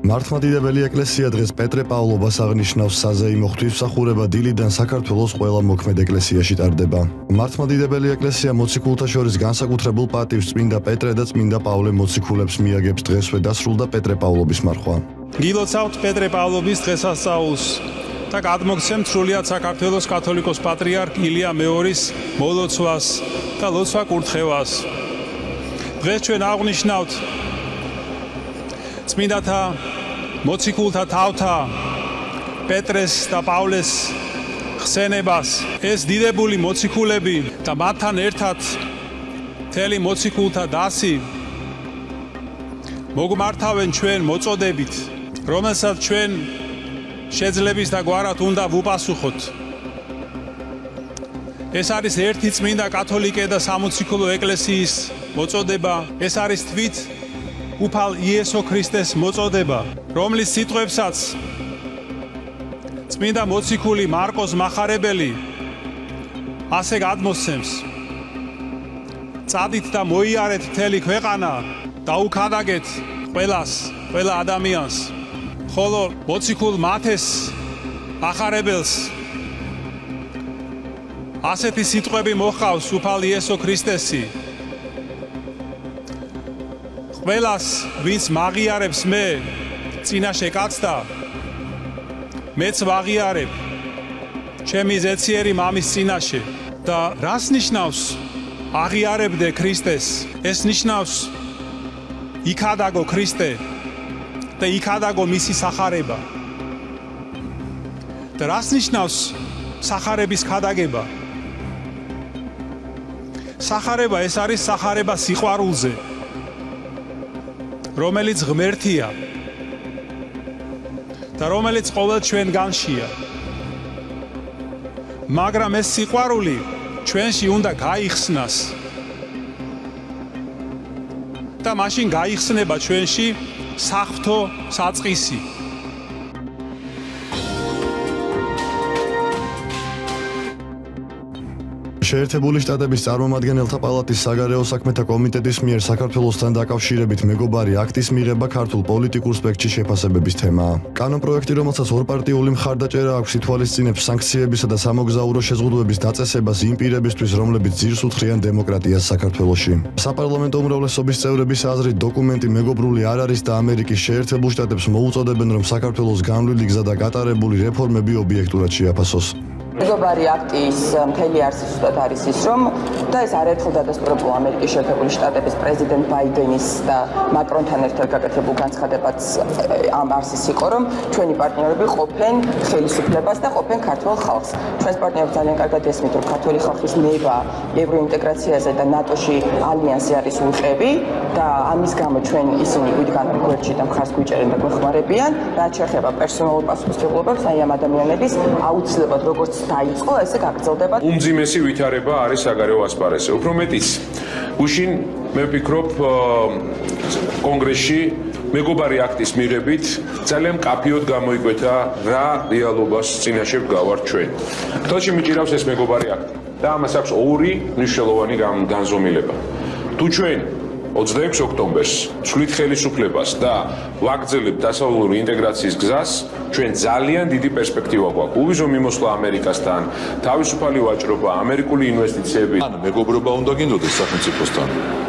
მართლმადიდებელი ეკლესია დღეს პეტრე პავლობას აღნიშნავს საზეიმო ღვთისმსახურება დილიდან საქართველოს ყველა მოქმედ ეკლესიაში ტარდება. მართლმადიდებელი ეკლესია მოციქულთა შორის განსაკუთრებულ პატივს წმინდა პეტრე და წმინდა პავლე მოციქულებს მიაგებს დღესვე დასრულდა პეტრე პავლობის მარხვა. გილოცავთ პეტრე პავლობის დღესასწაულს და გადმოგცემთ სრულიად საქართველოს კათოლიკოს პატრიარქ ილია მეორის მოლოცვას და ლოცვა კურთხევას. დღეს ჩვენ აღნიშნავთ წმინდათა მოციქულთა თავთა პეტრეს და პავლეს ხსენებას. ეს დიდებული მოციქულები და მათთან ერთად მთელი მოციქულთა დასი მოგმართავენ ჩვენ მოწოდებით, რომელსაც ჩვენ შეძლების და გვარად უნდა ვუპასუხოთ. ეს არის ერთი წმინდა კათოლიკე და სამოციქულო ეკლესიის მოწოდება. ეს არის თვით უფალ იესო ქრისტეს მოწოდება, რომლის სიტყვებსაც წმინდა მოციქული მარკოს მახარებელი ასე გადმოსცემს: წადით და მოიარეთ მთელი ქვეყანა და უკადაგეთ ყველა ადამიანს. ხოლო მოციქულ მათეს ახარებელს ასეთი სიტყვები მოჰყავს უფალ იესო ქრისტესი: ყველას, ვინც მაღიარებს მე წინაშე კაცთა, მეც ვაღიარებ ჩემი ზეციერი მამის წინაშე. და რას ნიშნავს აღიარებდე ქრისტეს? ეს ნიშნავს იქადაგო ქრისტე და იქადაგო მისი სახარება. და რას ნიშნავს სახარების ქადაგება? სახარება ეს არის სახარება სიყვარულზე, რომელიც ღმერთია და რომელიც ყოველ ჩვენგანშია. მაგრამ ეს სიყვარული ჩვენში უნდა გაიხსნას და მაშინ გაიხსნება ჩვენში საღვთო საწყისი. შეერთებული შტატების წარმომადგენელთა პალატის საგარეო საქმეთა კომიტეტის მიერ საქართველოსთან დაკავშირებით მეგობარი აქტის მიღება ქართულ პოლიტიკურ სპექტრში შეფასებების თემაა. კანონპროექტი, რომელსაც ორპარტიული მხარდაჭერა აქვს, ითვალისწინებს სანქციებისა და სამოგზაურო შეზღუდვების დაწესებას იმ პირებისთვის, რომლებიც ძირს უთხრიან დემოკრატიას საქართველოში. საპარლამენტო უმრავლესობის წევრების აზრით, დოკუმენტი მეგობრული არ არის და ამერიკის შეერთებულ შტატებს მოუწოდებენ, რომ საქართველოს განვლილი გზა და გატარებული რეფორმები ობიექტურად შეაფასოს. მეგობარი აქტის მთელი არსი ზუსტად არის ის, რომ და ეს არაერთხელ დადასტურებულ ამერიკის შეერთებული შტატების პრეზიდენტ ბაიდენის და მაკრონთან ერთად გაკეთებულ განცხადებაც ამ არსის იყო, რომ ჩვენი პარტნიორები ყოფენ ხელისუფლებას და ყოფენ ქართველ ხალხს. ჩვენს პარტნიორებს ძალიან კარგად ესმით, რომ ქართველი ხალხის ნება ევროინტეგრაციაზე და ნატოში ალიანსი არის უყევი და ამის გამო ჩვენ ისინი გვიდგან გვერდში და მხარს გვიჭერენ და გვეხმარებიან. რაც შეეხება პერსონალურ პასუხისმგებლობას, აი ამ ადამიანების აუცილებლად როგორც დაიწყო, ესე გაგრძელდება. უმძიმესი ვითარება არის საგარეო ასპარეზზე. უფრო მეტიც, გუშინ მე ვფიქრობ კონგრესში მეგობარი აქტის მიღებით ძალიან მკაფიოდ გამოიკვეთა რა რეალობას წინაშე ვგავართ ჩვენ. თელში მიჭირავს ეს მეგობარი აქტი და ამას აქვს ორი მნიშვნელოვანი განზომილება. თუ ჩვენ 26 ოქტომბერს ვცვლით ხელისუფლებას და ვაგრძელებთ დასავლური ინტეგრაციის გზას, ჩვენ ძალიან დიდი პერსპექტივა გვაქვს. უვიზო მიმოსვლა ამერიკასთან, თავისუფალი ვაჭრობა, ამერიკული ინვესტიციები. ან მეგობრობა უნდა გინდოდეს სახელმწიფოსთან,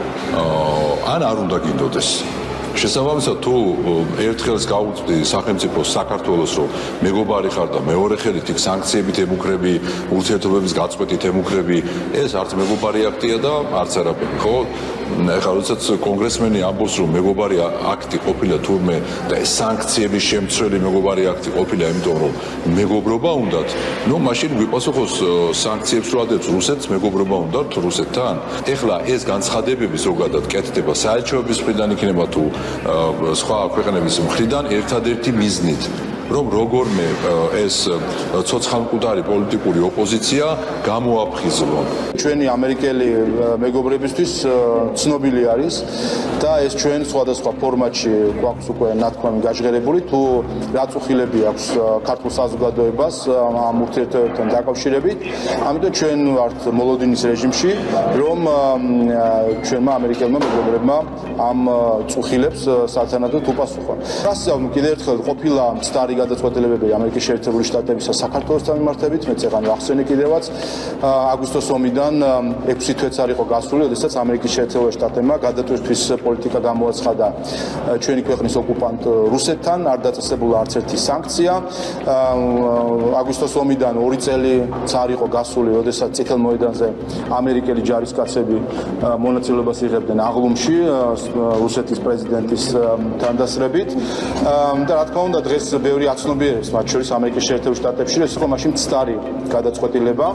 ან არ უნდა გინდოდეს. შესაბამისად, თუ ერთხელს გაუწვდი სახელმწიფოს საქართველოს, რომ მეგობარი ხარ და მეორე ხელით იქ სანქციებით ემუქრები, ურთიერთობების გაწყვეტით ემუქრები, ეს არც მეგობარი აქტია და არც არაფერი, ხო? ეხლა როდესაც კონგრესმენი ამბობს, რომ მეგობარი აქტი ყოფილა თურმე და ეს სანქციების შემცველი მეგობარი აქტი ყოფილა, იმიტომ რომ მეგობრობა უნდათ, ნუ მაშინ გვიპასუხოს სანქციებს რო ადებს რუსეთს, მეგობრობა უნდათ რუსეთთან. ეხლა ეს განცხადებები ზოგადად კეთდება საელჩოების მხრიდან იქნება თუ სხვა ქვეყნების მხრიდან ერთადერთი მიზნით რომ როგორმე ეს ცოცხალმკვდარი პოლიტიკური ოპოზიცია გამოაფხიზლონ. ჩვენი ამერიკელი მეგობრებისთვის ცნობილი არის და ეს ჩვენ სხვადასხვა ფორმატში გვაქვს უკვე ნათქვამი გაჟღერებული თუ რა წუხილები აქვს ქართულ საზოგადოებას ამ ურთიერთობებთან დაკავშირებით. ამიტომ ჩვენ ვართ მოლოდინის რეჟიმში, რომ ჩვენმა ამერიკელმა მეგობრებმა ამ წუხილებს სათანადოდ უპასუხონ. გასწავლ კიდევ ერთხელ ყოფილა მცდარი გადაწყვეტილებები ამერიკის შეერთებული შტატებისა საქართველოსთან მიმართებით, მეც ახლა ახსენე კიდევაც აგვისტოს ომიდან 6 თვეც არ იყო გასული, როდესაც ამერიკის შეერთებული შტატებმა გადატვირთვის პოლიტიკა გამოაცხადა ჩვენი ქვეყნის ოკუპანტ რუსეთთან, არ დაწესებულა არც ერთი სანქცია. აგვისტოს ომიდან 2 წელიც არ იყო გასული, როდესაც წითელ მოედანზე ამერიკელი ჯარისკაცები მონაწილეობას იღებდნენ აღლუმში რუსეთის პრეზიდენტის თანდასწრებით. და რა თქმა უნდა დღეს ბევრი აცნობიერებს, მათ შორის ამერიკის შეერთებულ შტატებში, ეს იყო მაშინ მცდარი გადაწყვეტილება.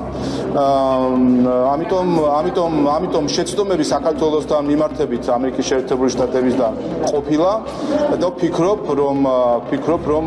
ამიტომ შეცდომები საქართველოსთან მიმართებით ამერიკის შეერთებული შტატებისგან ყოფილა და ვფიქრობ, რომ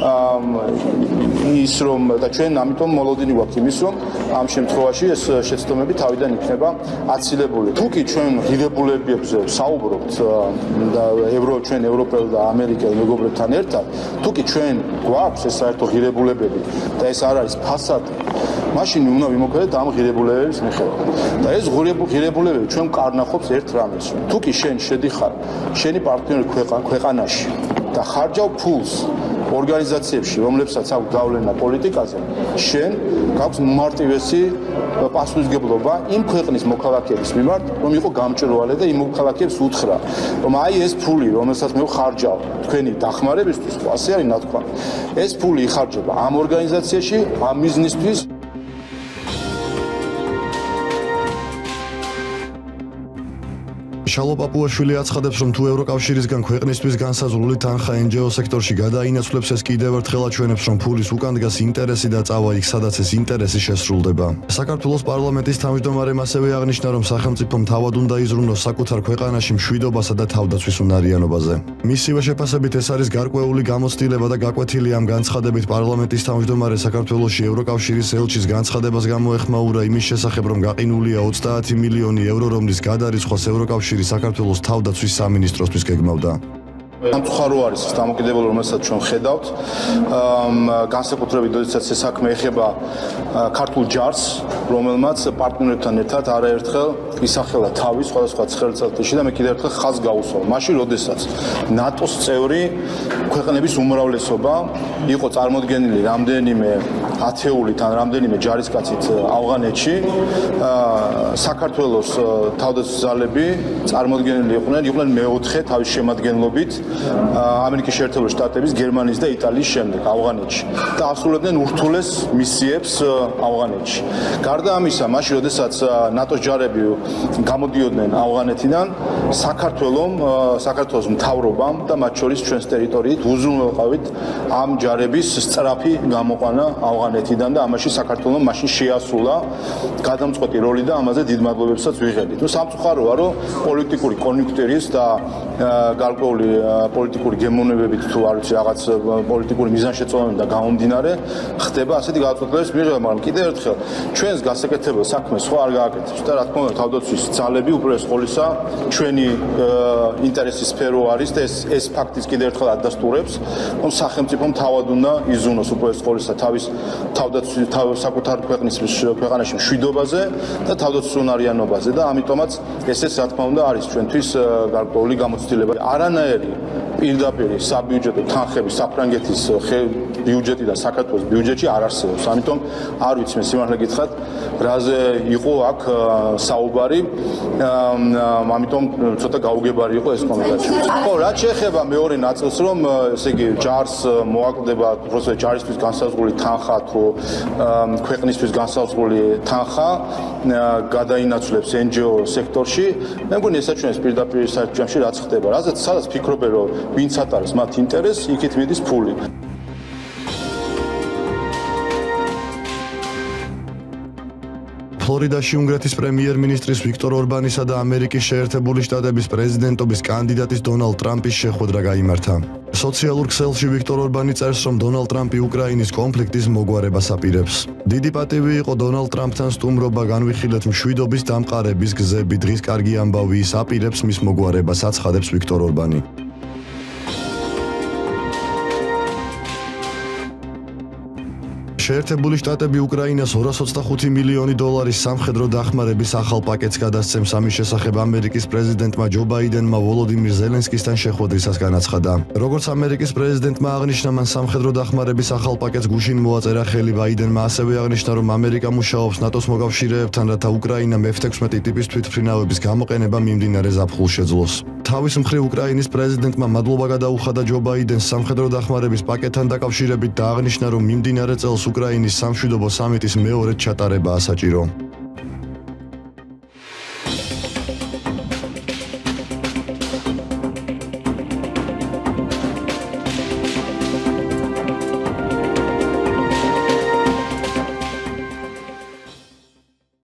და ჩვენ ამიტომ მოლოდინი გვაქვს იმის, რომ ამ შემთხვევაში ეს შეცდომები თავიდან იქნება აცილებული. თუ კი ჩვენ ღირებულებებზე საუბრობთ და ჩვენ ევროპელ და ამერიკელ მეგობრებთან ერთად, თუ კი ჩვენ გვაქვს ეს საერთო ღირებულებები და ეს არ არის ფასადი, მაშინ უნდა ვიმოქმედოთ ამ ღირებულებების მიხედვით. და ეს ღირებულებები ჩვენ კარნახობს ერთ რამეს. თუ კი შენ შედიხარ შენი პარტნიორი ქვეყანაში და ხარჯავ ფულს ორგანიზაციებში, რომლებსაც აქვს გავლენა პოლიტიკაზე, შენ გაქვს მარტივესი პასუხისმგებლობა იმ ქვეყნის მოქალაქეების მიმართ, რომ იყო გამჭვირვალე და იმ მოქალაქეებს უთხრა, რომ აი ეს ფული, რომელსაც მე ვხარჯავ თქვენი დახმარებისთვის, ასე არის ნათქვამი. ეს ფული იხარჯება ამ ორგანიზაციაში, ამ მიზნისთვის. შალო პაპუაშვილი აცხადებს, რომ თუ ევროკავშირისგან ქვეყნისთვის განსაზღვრული თანხა NGO სექტორში გადაინაცვლებს, ეს კიდევ ერთხელ აჩვენებს, რომ ფულის უკან დგას ინტერესი და წავა იქ, სადაც ეს ინტერესი შესრულდება. საქართველოს პარლამენტის თავმჯდომარემ ასევე აღნიშნა, რომ სახელმწიფომ თავად უნდა იზრუნოს საკუთარ ქვეყანაში მშვიდობასა და თავდაცვის უნარიანობაზე. მისივე შეფასებით ეს არის გარკვეული გამოცდილება და გაკვეთილი ამ განცხადებით პარლამენტის თავმჯდომარე საქართველოში ევროკავშირის ელჩის განცხადებას გამოეხმაურა იმის შესახებ, რომ გაყინულია 30 მილიონი ევრო, რომლის გადარიცხვას ევროკავშირი საქართველოს თავდაცვის სამინისტროსთვის გეგმავდა. სამწუხარო არის ეს დამოკიდებულება, რომელსაც ჩვენ ხედავთ. განსაკუთრებით, როდესაც ეს საქმე ეხება ქართულ ჯარს, რომელმაც პარტნიორებთან ერთად არაერთხელ ისახელა თავი სხვადასხვა ცხელწელთში და მე კიდევ ერთხელ ხაზს გაუსვა. მაშინ, როდესაც ნატოს წევრი ქვეყნების უმრავლესობა იყო წარმოდგენილი რამდენიმე ათეულით ან რამდენიმე ჯარისკაცით ავღანეთში, საქართველოს თავდაცვის ძალები წარმოდგენილი იყვნენ მეოთხე თავის შემადგენლობით ამერიკის შეერთებული შტატების, გერმანიის და იტალიის შემდეგ ავღანეთში და ასრულებდნენ ურთულეს მისიებს ავღანეთში. გარდა ამისა, მაშინ როდესაც ნატოს ჯარები გამოდიოდნენ ავღანეთიდან, საქართველოს მთავრობამ და მათ შორის ჩვენს ტერიტორიით უზრუნველყავით ამ ჯარების სწრაფი გამოყვანა ავღანეთიდან და ამაში საქართველოს მაშინ შეასრულა გადამწყვეტი როლი და ამაზე დიდ მადლობებსაც ვიღებთ. სამწუხაროა, რომ პოლიტიკური კონიუნქტურის და გარკვეული პოლიტიკური გემოვნებებით თუ არ ვიცი რაღაც პოლიტიკური მიზანშეწონებიდან გამომდინარე ხდება ასეთი გადაწყვეტილებების მიღება, მაგრამ კიდევ ერთხელ ჩვენს გასაკეთებელ საქმეს სხვა არ გააკეთებს და რა თქმა უნდა თავდაცვის ძალები უპირველეს ყოვლისა ჩვენი ინტერესის სფერო არის და ეს ფაქტიც კიდევ ერთხელ ადასტურებს, რომ სახელმწიფომ თავად უნდა იზრუნოს უპირველეს ყოვლისა თავის თავდაცვის საკუთარ ქვეყანაში მშვიდობაზე და თავდაცვის უნარიანობაზე და ამიტომაც ესეც რა თქმა უნდა არის ჩვენთვის გარკვეული გამოცდილება. არანაირი პირდაპირ საბიუჯეტო თანხები საფრანგეთის ბიუჯეტი და საქართველოს ბიუჯეტში არ არსებობს. ამიტომ არ ვიცი მე სიმართლე გითხრათ, რაზე იყო აქ საუბარი, ამიტომ ცოტა გაუგებარი იყო ეს კომენტარი. ხო, რაც შეეხება მეორე ნაწილს, რომ ესე იგი ჯარს მოაკლდება, უბრალოდ ჯარისთვის განსაზღვრული თანხა თუ ქვეყნისთვის განსაზღვრული თანხა გადაინაცვლებს NGO სექტორში, მე მგონი ეს აჩვენებს პირდაპირ საჭიროებში რაც ხდება. სადაც ფიქრობენ, რომ ვინც ატარებს მათ ინტერესს, იქით მიდის ფული. ფლორიდაში უნგრეთის პრემიერ-მინისტრის ვიქტორ ორბანისა და ამერიკის შეერთებული შტატების პრეზიდენტობის კანდიდატის დონალდ ტრამპის შეხვედრა გაიმართა. სოციალურ ქსელში ვიქტორ ორბანი წერს, რომ დონალდ ტრამპი უკრაინის კონფლიქტის მოგვარებას აპირებს. დიდი პატივი იყო დონალდ ტრამპთან სტუმრობა, განვიხილეთ მშვიდობის დამყარების გზები, დღის კარგი ამბავი ის აპირებს მის მოგვარებას, აცხადებს ვიქტორ ორბანი. შეერთებული შტატები უკრაინას 225 მილიონი დოლარის სამხედრო დახმარების ახალ პაკეტს გადასცემს. ამის შესახებ ამერიკის პრეზიდენტმა ჯო ბაიდენმა ვოლოდიმირ ზელენსკისთან შეხვედრისას განაცხადა. როგორც ამერიკის პრეზიდენტმა აღნიშნა, მან სამხედრო დახმარების ახალ პაკეტს გუშინ მოაწერა ხელი. ბაიდენმა ასევე აღნიშნა, რომ ამერიკა მუშაობს ნატოს მოკავშირეებთან, რათა უკრაინამ F-16 ტიპის თვითმფრინავების გამოყენება მიმდინარე ზაფხულს შეძლოს. თავის მხრივ უკრაინის პრეზიდენტმა მადლობა გადაუხადა ჯო ბაიდენს სამხედრო დახმარების პაკეტთან დაკავშირებით და აღნიშნა, რომ მიმდინარე წელს უკრაინის სამშვიდობო სამიტის მეორედ ჩატარებაა საჭირო.